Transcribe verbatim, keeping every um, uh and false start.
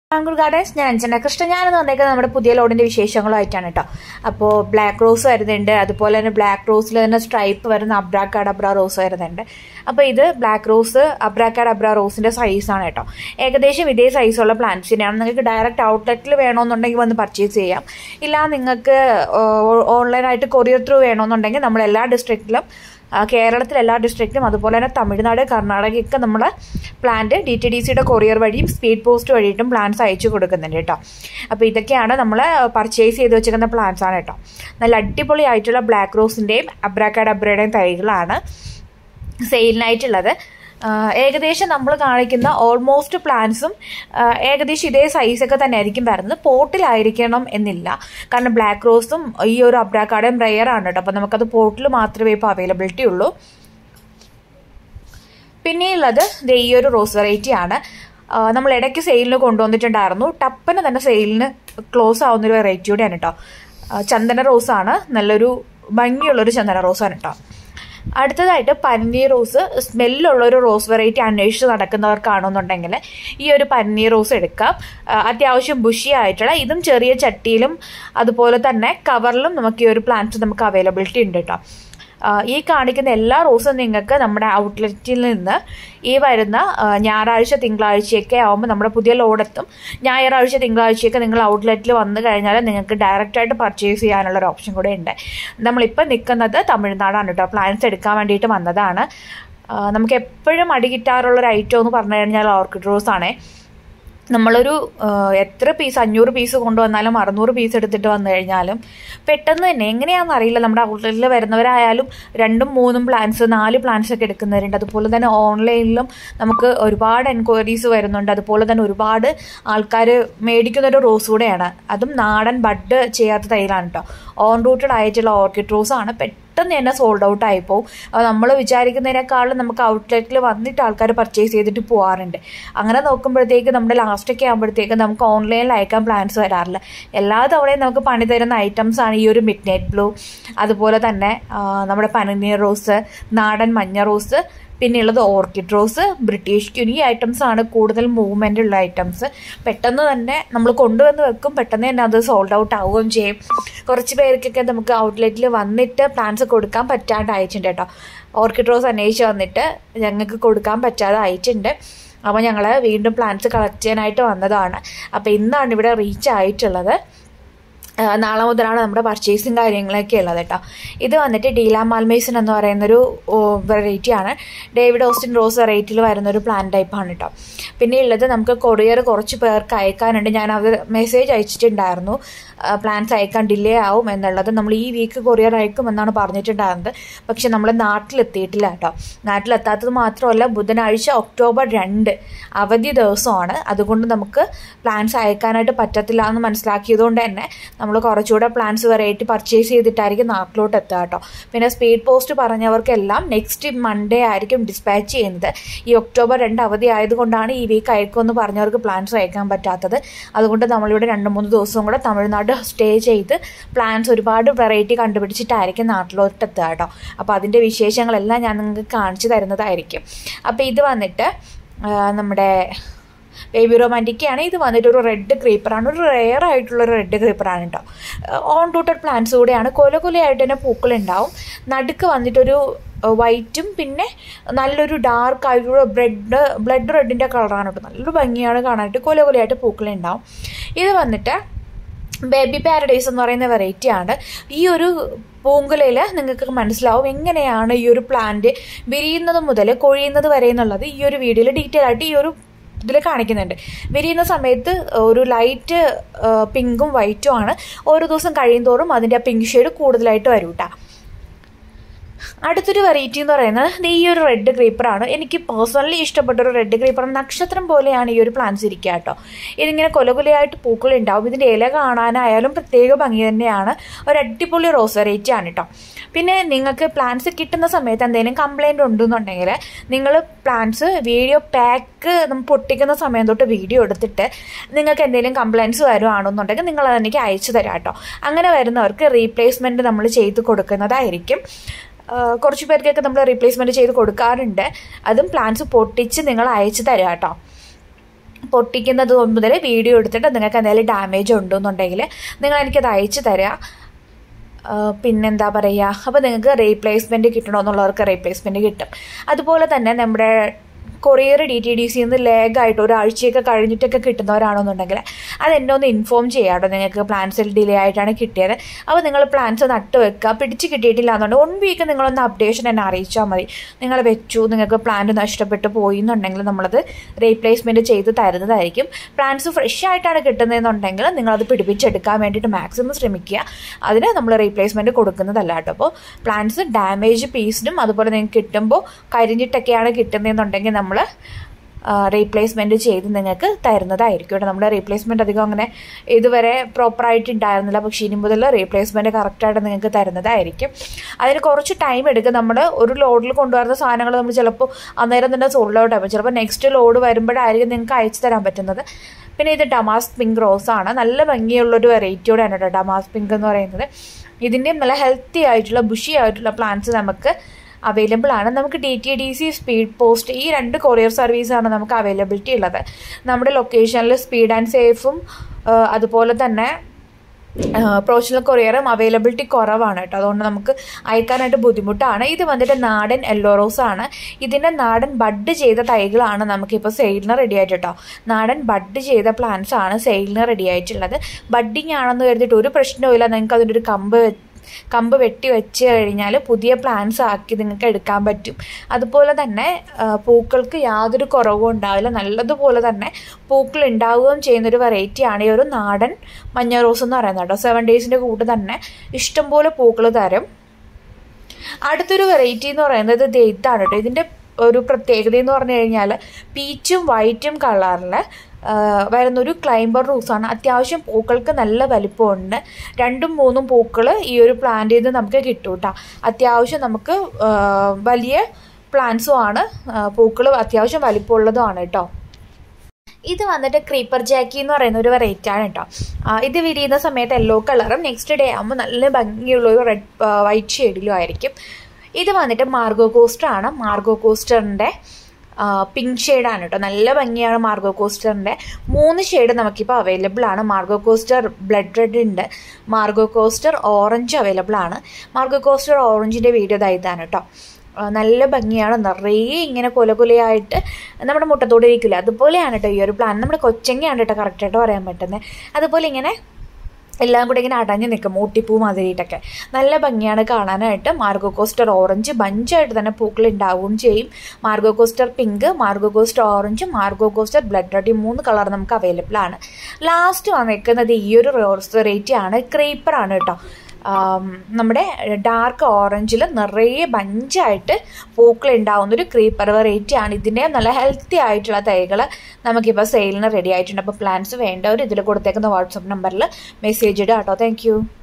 ആംഗൂർ gardens ഞാൻ അഞ്ജന കൃഷ്ണൻ. ഞാനെന്ന് വന്നേക്കുന്നത് നമ്മുടെ പുതിയ ലോഡിന്റെ വിശേഷങ്ങളുമായിട്ടാണ് കേട്ടോ. അപ്പോൾ ബ്ലാക്ക് റോസ് വരുന്നുണ്ട്, അതുപോലെ തന്നെ ബ്ലാക്ക് റോസിൽ തന്നെ സ്ട്രൈപ്പ് വരുന്ന അബ്രാക്കാഡബ്ര റോസ് വരുന്നുണ്ട്. അപ്പോൾ ഇത് ബ്ലാക്ക് റോസ് അബ്രാക്കാഡബ്ര റോസിന്റെ സൈസാണ് കേട്ടോ. ഏകദേശം ഇതേ സൈസുള്ള പ്ലാന്റ്സിനെയാണ്. നിങ്ങൾക്ക് ഡയറക്റ്റ് ഔട്ട്ലെറ്റിൽ വേണമെന്നുണ്ടെങ്കിൽ വന്ന് പർച്ചേസ് ചെയ്യാം. ഇല്ല നിങ്ങൾക്ക് ഓൺലൈനായിട്ട് കൊറിയർ ത്രൂ വേണമെന്നുണ്ടെങ്കിൽ നമ്മൾ എല്ലാ ഡിസ്ട്രിക്റ്റിലും കേരളത്തിൽ എല്ലാ ഡിസ്ട്രിക്റ്റിലും അതുപോലെ തന്നെ തമിഴ്നാട് കർണാടകയൊക്കെ നമ്മൾ പ്ലാന്റ് ഡി ടി ഡി സിയുടെ കൊറിയർ വഴിയും സ്പീഡ് പോസ്റ്റ് വഴിയിട്ടും പ്ലാന്റ്സ് അയച്ചു കൊടുക്കുന്നുണ്ട് കേട്ടോ. അപ്പോൾ ഇതൊക്കെയാണ് നമ്മൾ പർച്ചേസ് ചെയ്ത് വെച്ചിരിക്കുന്ന പ്ലാന്റ്സ് ആണ് കേട്ടോ. നല്ല അടിപൊളി ആയിട്ടുള്ള ബ്ലാക്ക് റോസിൻ്റെയും അബ്രാക്കാഡബ്രയുടെയും തൈകളാണ് സെയിലിനായിട്ടുള്ളത്. ഏകദേശം നമ്മൾ കാണിക്കുന്ന ഓൾമോസ്റ്റ് പ്ലാന്റ്സും ഏകദേശം ഇതേ സൈസൊക്കെ തന്നെ ആയിരിക്കും വരുന്നത്. പോട്ടിലായിരിക്കണം എന്നില്ല, കാരണം ബ്ലാക്ക് റോസും ഈ ഒരു അബ്രാക്കാഡയും റെയർ ആണ് കേട്ടോ. അപ്പം നമുക്കത് പോട്ടിൽ മാത്രമേ ഇപ്പോൾ അവൈലബിലിറ്റി ഉള്ളൂ. പിന്നെയുള്ളത് ഈ ഒരു റോസ് വെറൈറ്റി ആണ്. നമ്മൾ ഇടയ്ക്ക് സെയിലിന് കൊണ്ടുവന്നിട്ടുണ്ടായിരുന്നു. ടപ്പന് തന്നെ സെയിലിന് ക്ലോസ് ആവുന്നൊരു വെറൈറ്റി കൂടെയാണ് കേട്ടോ. ചന്ദന റോസാണ്, നല്ലൊരു ഭംഗിയുള്ളൊരു ചന്ദന റോസാണ് കേട്ടോ. അടുത്തതായിട്ട് പന്നീർ റോസ്. സ്മെല്ലുള്ളൊരു റോസ് വെറൈറ്റി അന്വേഷിച്ച് നടക്കുന്നവർക്കാണെന്നുണ്ടെങ്കിൽ ഈ ഒരു പന്നീർ റോസ് എടുക്കാം. അത്യാവശ്യം ബുഷി ആയിട്ടുള്ള, ഇതും ചെറിയ ചട്ടിയിലും അതുപോലെ തന്നെ കവറിലും നമുക്ക് ഈ ഒരു പ്ലാന്റ്സ് നമുക്ക് അവൈലബിലിറ്റി ഉണ്ട് കേട്ടോ. ഈ കാണിക്കുന്ന എല്ലാ റോസും നിങ്ങൾക്ക് നമ്മുടെ ഔട്ട്ലെറ്റിൽ നിന്ന് ഈ വരുന്ന ഞായറാഴ്ച തിങ്കളാഴ്ചയൊക്കെ ആകുമ്പോൾ നമ്മുടെ പുതിയ ലോഡെത്തും. ഞായറാഴ്ച തിങ്കളാഴ്ചയൊക്കെ നിങ്ങൾ ഔട്ട്ലെറ്റിൽ വന്നു കഴിഞ്ഞാൽ നിങ്ങൾക്ക് ഡയറക്റ്റായിട്ട് പർച്ചേസ് ചെയ്യാനുള്ളൊരു ഓപ്ഷൻ കൂടെ ഉണ്ട്. നമ്മളിപ്പോൾ നിൽക്കുന്നത് തമിഴ്നാടാണ് കേട്ടോ. പ്ലാന്റ്സ് എടുക്കാൻ വേണ്ടിയിട്ട് വന്നതാണ്. നമുക്ക് എപ്പോഴും അടി കിട്ടാറുള്ളൊരു ഐറ്റം എന്ന് പറഞ്ഞു കഴിഞ്ഞാൽ ഓർക്കിഡ് റോസ് ആണേ. നമ്മളൊരു എത്ര പീസ് അഞ്ഞൂറ് പീസ് കൊണ്ടുവന്നാലും അറുന്നൂറ് പീസ് എടുത്തിട്ട് വന്നു കഴിഞ്ഞാലും പെട്ടെന്ന് തന്നെ എങ്ങനെയാണെന്ന് അറിയില്ല, നമ്മുടെ ഔട്ട്ലെറ്റിൽ വരുന്നവരായാലും രണ്ടും മൂന്നും പ്ലാന്റ്സ് നാല് പ്ലാന്റ്സ് ഒക്കെ എടുക്കുന്നവരുണ്ട്. അതുപോലെ തന്നെ ഓൺലൈനിലും നമുക്ക് ഒരുപാട് എൻക്വയറീസ് വരുന്നുണ്ട്. അതുപോലെ തന്നെ ഒരുപാട് ആൾക്കാർ മേടിക്കുന്നൊരു റോസ് കൂടെയാണ്. അതും നാടൻ ബഡ് ചെയ്യാത്ത തൈലാണ് കേട്ടോ. ഓൺ റൂട്ടഡ് ആയിട്ടുള്ള ഓർക്കിഡ് റോസാണ്. പെട്ടെന്ന് തന്നെ സോൾഡ് ഔട്ട് ആയിപ്പോവും. നമ്മൾ വിചാരിക്കുന്നതിനേക്കാളും നമുക്ക് ഔട്ട്ലെറ്റിൽ വന്നിട്ട് ആൾക്കാർ പർച്ചേസ് ചെയ്തിട്ട് പോകാറുണ്ട്. അങ്ങനെ നോക്കുമ്പോഴത്തേക്ക് നമ്മുടെ ലാസ്റ്റൊക്കെ ആകുമ്പോഴത്തേക്ക് നമുക്ക് ഓൺലൈനിൽ അയക്കാൻ പ്ലാൻസ് വരാറില്ല. എല്ലാ തവണയും നമുക്ക് പണി തരുന്ന ഐറ്റംസ് ആണ് ഈ ഒരു മിഡ് നൈറ്റ് ബ്ലൂ, അതുപോലെ തന്നെ നമ്മുടെ പനനീർ റോസ്, നാടൻ മഞ്ഞ റോസ്, പിന്നെയുള്ളത് ഓർക്കിഡ് റോസ്, ബ്രിട്ടീഷ് ക്യൂൻ. ഈ ഐറ്റംസ് ആണ് കൂടുതൽ മൂവ്മെൻ്റ് ഉള്ള ഐറ്റംസ്. പെട്ടെന്ന് തന്നെ നമ്മൾ കൊണ്ടുവന്ന് വെക്കും, പെട്ടെന്ന് തന്നെ അത് സോൾഡ് ഔട്ട് ആവുകയും ചെയ്യും. കുറച്ച് പേർക്കൊക്കെ നമുക്ക് ഔട്ട്ലെറ്റിൽ വന്നിട്ട് പ്ലാന്റ്സ് കൊടുക്കാൻ പറ്റാണ്ട് അയച്ചിട്ടുണ്ട് കേട്ടോ. ഓർക്കിഡ് റോസ് അന്വേഷിച്ച് വന്നിട്ട് ഞങ്ങൾക്ക് കൊടുക്കാൻ പറ്റാതെ അയച്ചിട്ടുണ്ട്. അപ്പോൾ ഞങ്ങൾ വീണ്ടും പ്ലാന്റ്സ് കളക്ട് ചെയ്യാനായിട്ട് വന്നതാണ്. അപ്പോൾ ഇന്നാണ് ഇവിടെ റീച്ച് ആയിട്ടുള്ളത്. നാളെ മുതലാണ് നമ്മുടെ പർച്ചേസിങ് കാര്യങ്ങളൊക്കെ ഉള്ളത് കേട്ടോ. ഇത് വന്നിട്ട് ഡീല മാൽമേസൺ എന്ന് പറയുന്നൊരു വെറൈറ്റിയാണ്. ഡേവിഡ് ഓസ്റ്റിൻ റോസ് വെറൈറ്റിയിൽ വരുന്നൊരു പ്ലാന്റ് ടൈപ്പാണ് കേട്ടോ. പിന്നെ ഉള്ളത് നമുക്ക് കൊറിയർ കുറച്ച് പേർക്ക് അയക്കാനുണ്ട്. ഞാൻ അവർ മെസ്സേജ് അയച്ചിട്ടുണ്ടായിരുന്നു പ്ലാന്റ്സ് അയക്കാൻ ഡിലേ ആവും എന്നുള്ളത്. നമ്മൾ ഈ വീക്ക് കൊറിയർ അയക്കുമെന്നാണ് പറഞ്ഞിട്ടുണ്ടായിരുന്നത്. പക്ഷെ നമ്മൾ നാട്ടിലെത്തിയിട്ടില്ല കേട്ടോ. നാട്ടിലെത്താത്തത് മാത്രമല്ല, ബുധനാഴ്ച ഒക്ടോബർ രണ്ട് അവധി ദിവസമാണ്. അതുകൊണ്ട് നമുക്ക് പ്ലാന്റ്സ് അയക്കാനായിട്ട് പറ്റത്തില്ല എന്ന് മനസ്സിലാക്കിയതുകൊണ്ട് തന്നെ നമ്മൾ കുറച്ചുകൂടെ പ്ലാന്റ്സ് വെറൈറ്റി പർച്ചേസ് ചെയ്തിട്ടായിരിക്കും നാട്ടിലോട്ട് എത്തുക കേട്ടോ. പിന്നെ സ്പീഡ് പോസ്റ്റ് പറഞ്ഞവർക്കെല്ലാം നെക്സ്റ്റ് മൺഡേ ആയിരിക്കും ഡിസ്പാച്ച് ചെയ്യുന്നത്. ഈ ഒക്ടോബർ രണ്ട് അവധി ആയതുകൊണ്ടാണ് ഈ വീക്ക് അയക്കുമെന്ന് പറഞ്ഞവർക്ക് പ്ലാന്റ്സ് അയക്കാൻ പറ്റാത്തത്. അതുകൊണ്ട് നമ്മളിവിടെ രണ്ട് മൂന്ന് ദിവസവും കൂടെ തമിഴ്നാട് സ്റ്റേ ചെയ്ത് പ്ലാന്റ്സ് ഒരുപാട് വെറൈറ്റി കണ്ടുപിടിച്ചിട്ടായിരിക്കും നാട്ടിലോട്ട് എത്തുക കേട്ടോ. അപ്പോൾ അതിൻ്റെ വിശേഷങ്ങളെല്ലാം ഞാൻ നിങ്ങൾക്ക് കാണിച്ചു തരുന്നതായിരിക്കും. അപ്പോൾ ഇത് വന്നിട്ട് നമ്മുടെ ബേബി റൊമാൻറ്റിക്കാണ്. ഇത് വന്നിട്ട് ഒരു റെഡ് ക്രീപ്പറാണ്. ഒരു റെയർ ആയിട്ടുള്ളൊരു റെഡ് ക്രീപ്പറാണ് കേട്ടോ. ഓൺ റൂട്ടഡ് പ്ലാന്റ്സ് കൂടെയാണ്. കൊല കൊലയായിട്ട് തന്നെ പൂക്കളുണ്ടാവും. നടുക്ക് വന്നിട്ടൊരു വൈറ്റും പിന്നെ നല്ലൊരു ഡാർക്ക് ആയിട്ടുള്ള ബ്രെഡ് ബ്ലഡ് റെഡിൻ്റെ കളറാണ് കേട്ടോ. നല്ലൊരു ഭംഗിയാണ് കാണാനായിട്ട്. കൊല കൊലയായിട്ട് പൂക്കളുണ്ടാവും. ഇത് വന്നിട്ട് ബേബി പാരഡൈസ് എന്ന് പറയുന്ന വെറൈറ്റി ആണ്. ഈ ഒരു പൂങ്കുലയിൽ നിങ്ങൾക്ക് മനസ്സിലാവും എങ്ങനെയാണ് ഈ ഒരു പ്ലാന്റ് വിരിയുന്നത് മുതൽ കൊഴിയുന്നത് വരെ എന്നുള്ളത് ഈ ഒരു വീഡിയോയിൽ ഡീറ്റെയിൽ ആയിട്ട് ഈ ഒരു ഇതിൽ കാണിക്കുന്നുണ്ട്. വിരിയുന്ന സമയത്ത് ഒരു ലൈറ്റ് പിങ്കും വൈറ്റും ആണ്. ഓരോ ദിവസം കഴിയുന്തോറും അതിൻ്റെ ആ പിങ്ക് ഷെയ്ഡ് കൂടുതലായിട്ട് വരും കേട്ടോ. അടുത്തൊരു വെറൈറ്റി എന്ന് പറയുന്നത് ഈ ഒരു റെഡ് ക്രീപ്പറാണ്. എനിക്ക് പേഴ്സണലി ഇഷ്ടപ്പെട്ടൊരു റെഡ് ക്രീപ്പർ. നക്ഷത്രം പോലെയാണ് ഈ ഒരു പ്ലാന്റ്സ് ഇരിക്കുക കേട്ടോ. ഇതിങ്ങനെ കൊലകൊലയായിട്ട് പൂക്കളുണ്ടാവും. ഇതിൻ്റെ ഇല കാണാനായാലും പ്രത്യേക ഭംഗി തന്നെയാണ്. ഒരു അടിപൊളി റോസ് വെറൈറ്റി ആണ് കേട്ടോ. പിന്നെ നിങ്ങൾക്ക് പ്ലാന്റ്സ് കിട്ടുന്ന സമയത്ത് എന്തെങ്കിലും കംപ്ലൈൻറ്റ് ഉണ്ടെന്നുണ്ടെങ്കിൽ നിങ്ങൾ പ്ലാന്റ്സ് വീഡിയോ പാക്ക് നമ്മൾ പൊട്ടിക്കുന്ന സമയം തൊട്ട് വീഡിയോ എടുത്തിട്ട് നിങ്ങൾക്ക് എന്തെങ്കിലും കംപ്ലൈൻറ്റ്സ് വരുവാണെന്നുണ്ടെങ്കിൽ നിങ്ങൾ അതെനിക്ക് അയച്ചു തരാം കേട്ടോ. അങ്ങനെ വരുന്നവർക്ക് റീപ്ലേസ്മെൻറ്റ് നമ്മൾ ചെയ്ത് കൊടുക്കുന്നതായിരിക്കും. കുറച്ച് പേർക്കൊക്കെ നമ്മൾ റീപ്ലേസ്മെൻറ്റ് ചെയ്ത് കൊടുക്കാറുണ്ട്. അതും പ്ലാന്റ്സ് പൊട്ടിച്ച് നിങ്ങൾ അയച്ചു തരാം കേട്ടോ. പൊട്ടിക്കുന്നത് മുതൽ വീഡിയോ എടുത്തിട്ട് നിങ്ങൾക്ക് എന്തെങ്കിലും ഡാമേജ് ഉണ്ടെന്നുണ്ടെങ്കിൽ നിങ്ങൾ എനിക്കത് അയച്ചു തരാം. പിന്നെന്താ പറയുക, അപ്പോൾ നിങ്ങൾക്ക് റീപ്ലേസ്മെൻറ്റ് കിട്ടണമെന്നുള്ളവർക്ക് റീപ്ലേസ്മെൻറ്റ് കിട്ടും. അതുപോലെ തന്നെ നമ്മുടെ കൊറിയർ ഡി ടി ഡി സിന്ന് ലേഗായിട്ട് ഒരാഴ്ചയൊക്കെ കഴിഞ്ഞിട്ടൊക്കെ കിട്ടുന്നവരാണെന്നുണ്ടെങ്കിൽ അത് എന്നെ ഒന്ന് ഇൻഫോം ചെയ്യാട്ടോ. നിങ്ങൾക്ക് പ്ലാൻസിൽ ഡിലേ ആയിട്ടാണ് കിട്ടിയത്, അപ്പോൾ നിങ്ങൾ പ്ലാൻസ് നട്ട് വെക്കുക. പിടിച്ച് കിട്ടിയിട്ടില്ല എന്നുണ്ടെങ്കിൽ വൺ വീക്ക് നിങ്ങളൊന്ന് അപ്ഡേഷൻ എന്നെ അറിയിച്ചാൽ മതി. നിങ്ങൾ വെച്ചു, നിങ്ങൾക്ക് പ്ലാന്റ് നഷ്ടപ്പെട്ട് പോയി എന്നുണ്ടെങ്കിൽ നമ്മളത് റീപ്ലേസ്മെൻറ്റ് ചെയ്ത് തരുന്നതായിരിക്കും. പ്ലാൻസ് ഫ്രഷ് ആയിട്ടാണ് കിട്ടുന്നതെന്നുണ്ടെങ്കിൽ നിങ്ങളത് പിടിപ്പിച്ചെടുക്കാൻ വേണ്ടിയിട്ട് മാക്സിമം ശ്രമിക്കുക. അതിന് നമ്മൾ റീപ്ലേസ്മെൻറ്റ് കൊടുക്കുന്നതല്ല കേട്ടോ. അപ്പോൾ പ്ലാൻസ് ഡാമേജ് പീസിനും അതുപോലെ നിങ്ങൾക്ക് കിട്ടുമ്പോൾ കരിഞ്ഞിട്ടൊക്കെയാണ് കിട്ടുന്നതെന്നുണ്ടെങ്കിൽ നമ്മൾ റീപ്ലേസ്മെൻറ്റ് ചെയ്ത് നിങ്ങൾക്ക് തരുന്നതായിരിക്കും കേട്ടോ. നമ്മുടെ റീപ്ലേസ്മെൻറ്റ് അധികം അങ്ങനെ ഇതുവരെ പ്രോപ്പറായിട്ട് ഉണ്ടായിരുന്നില്ല, പക്ഷേ ഇനി മുതൽ റീപ്ലേസ്മെൻറ്റ് കറക്റ്റായിട്ട് നിങ്ങൾക്ക് തരുന്നതായിരിക്കും. അതിന് കുറച്ച് ടൈം എടുക്കും. നമ്മൾ ഒരു ലോഡിൽ കൊണ്ടുവരുന്ന സാധനങ്ങൾ നമ്മൾ ചിലപ്പോൾ അന്നേരം തന്നെ സോൾഡ് ഔട്ട് ആകും. ചിലപ്പോൾ നെക്സ്റ്റ് ലോഡ് വരുമ്പോഴായിരിക്കും നിങ്ങൾക്ക് അയച്ചു തരാൻ പറ്റുന്നത്. പിന്നെ ഇത് ഡമാസ്ക് പിങ്ക് റോസ് ആണ്. നല്ല ഭംഗിയുള്ളൊരു വെറൈറ്റിയോടെയാണ് കേട്ടോ ഡമാസ്ക് പിങ്ക് എന്ന് പറയുന്നത്. ഇതിൻ്റെയും നല്ല ഹെൽത്തി ആയിട്ടുള്ള ബുഷി ആയിട്ടുള്ള പ്ലാന്റ്സ് നമുക്ക് അവൈലബിൾ ആണ്. നമുക്ക് D T D C, speed post, ഈ രണ്ട് കൊറിയർ സർവീസാണ് നമുക്ക് അവൈലബിലിറ്റി ഉള്ളത്. നമ്മുടെ ലൊക്കേഷനിൽ സ്പീഡ് ആൻഡ് സേഫും അതുപോലെ തന്നെ പ്രൊഫഷണൽ കൊറിയറും അവൈലബിലിറ്റി കുറവാണ് കേട്ടോ. അതുകൊണ്ട് നമുക്ക് അയക്കാനായിട്ട് ബുദ്ധിമുട്ടാണ്. ഇത് വന്നിട്ട് നാടൻ യെല്ലോ റോസ് ആണ്. ഇതിൻ്റെ നാടൻ ബഡ് ചെയ്ത തൈകളാണ് നമുക്കിപ്പോൾ സെയിലിന് റെഡി ആയിട്ട് കേട്ടോ. നാടൻ ബഡ് ചെയ്ത പ്ലാന്റ്സ് ആണ് സെയിലിന് റെഡി ആയിട്ടുള്ളത്. ബഡ്ഡിങ് ആണെന്ന് കരുതിയിട്ട് ഒരു പ്രശ്നവുമില്ല. നിങ്ങൾക്ക് അതിൻ്റെ ഒരു കമ്പ് കമ്പ് വെട്ടി വെച്ച് കഴിഞ്ഞാൽ പുതിയ പ്ലാന്റ്സ് ആക്കി നിങ്ങൾക്ക് എടുക്കാൻ പറ്റും. അതുപോലെ തന്നെ പൂക്കൾക്ക് യാതൊരു കുറവും ഉണ്ടാവില്ല. നല്ലതുപോലെ തന്നെ പൂക്കൾ ഉണ്ടാവുകയും ചെയ്യുന്നൊരു വെറൈറ്റിയാണ് ഈ ഒരു നാടൻ മഞ്ഞ റോസ് എന്ന് പറയുന്നത് കേട്ടോ. സെവൻ ഡേയ്സിൻ്റെ കൂട്ട് തന്നെ ഇഷ്ടംപോലെ പൂക്കൾ തരും. അടുത്തൊരു വെറൈറ്റി എന്ന് പറയുന്നത് ഇത് ഇതാണ് കേട്ടോ. ഇതിൻ്റെ ഒരു പ്രത്യേകത എന്ന് പറഞ്ഞു കഴിഞ്ഞാൽ പീച്ചും വൈറ്റും കളറിൽ വരുന്നൊരു ക്ലൈംബർ റോസാണ്. അത്യാവശ്യം പൂക്കൾക്ക് നല്ല വലിപ്പമുണ്ട്. രണ്ടും മൂന്നും പൂക്കൾ ഈ ഒരു പ്ലാന്റിൽ നിന്ന് നമുക്ക് കിട്ടും കേട്ടോ. അത്യാവശ്യം നമുക്ക് വലിയ പ്ലാന്റ്സും ആണ്, പൂക്കൾ അത്യാവശ്യം വലിപ്പമുള്ളതുമാണ് കേട്ടോ. ഇത് വന്നിട്ട് ക്രീപ്പർ ജാക്കി എന്ന് പറയുന്ന ഒരു വെറൈറ്റി ആണ് കേട്ടോ. ഇത് വിരിയുന്ന സമയത്ത് യെല്ലോ കളറും നെക്സ്റ്റ് ഡേ ആകുമ്പോൾ നല്ല ഭംഗിയുള്ള ഒരു റെഡ് വൈറ്റ് ഷെയ്ഡിലും ആയിരിക്കും. ഇത് വന്നിട്ട് മാർഗോ കോസ്റ്റർ ആണ്. മാർഗോ കോസ്റ്ററിൻ്റെ പിങ്ക് ഷെയ്ഡാണ് കേട്ടോ. നല്ല ഭംഗിയാണ് മാർഗോ കോസ്റ്ററിൻ്റെ. മൂന്ന് ഷെയ്ഡ് നമുക്കിപ്പോൾ അവൈലബിൾ ആണ്. മാർഗോ കോസ്റ്റർ ബ്ലഡ് റെഡ് ഉണ്ട്, മാർഗോ കോസ്റ്റർ ഓറഞ്ച് അവൈലബിൾ ആണ്. മാർഗോ കോസ്റ്റർ ഓറഞ്ചിൻ്റെ വീഡിയോ ഇതാണ് കേട്ടോ. നല്ല ഭംഗിയാണ്. നിറയെ ഇങ്ങനെ കൊല കൊലയായിട്ട് നമ്മുടെ മുട്ടത്തോടെ ഇരിക്കില്ല, അതുപോലെയാണ് കേട്ടോ ഈ ഒരു പ്ലാൻ. നമ്മുടെ കൊച്ചങ്ങയാണ് കേട്ടോ കറക്റ്റായിട്ട് പറയാൻ പറ്റുന്നത്. അതുപോലെ ഇങ്ങനെ എല്ലാം കൂടെ ഇങ്ങനെ അടഞ്ഞു നിൽക്കും, ഊട്ടിപ്പൂ മാതിരിയിട്ടൊക്കെ. നല്ല ഭംഗിയാണ് കാണാനായിട്ട്. മാർഗോ കോസ്റ്റർ ഓറഞ്ച് ബഞ്ചായിട്ട് തന്നെ പൂക്കൾ ഉണ്ടാവുകയും ചെയ്യും. Margo Koster pink, Margo Koster orange, Margo Koster blood red, ഈ മൂന്ന് കളർ നമുക്ക് അവൈലബിൾ ആണ്. ലാസ്റ്റ് വന്നിരിക്കുന്നത് ഈ ഒരു റോസ് വെറൈറ്റി ആണ്. ക്രീപ്പറാണ് കേട്ടോ. നമ്മുടെ ഡാർക്ക് ഓറഞ്ചിൽ നിറയെ ബഞ്ചായിട്ട് പൂക്കൾ ഉണ്ടാവുന്നൊരു ക്രീപ്പർ വെറൈറ്റി ആണ്. ഇതിൻ്റെ നല്ല ഹെൽത്തി ആയിട്ടുള്ള തൈകൾ നമുക്കിപ്പോൾ സെയിലിന് റെഡി ആയിട്ടുണ്ട്. അപ്പോൾ പ്ലാൻസ് വേണ്ടവർ ഇതിൽ കൊടുത്തേക്കുന്ന വാട്സപ്പ് നമ്പറിൽ മെസ്സേജ് ഇടുക കേട്ടോ. താങ്ക്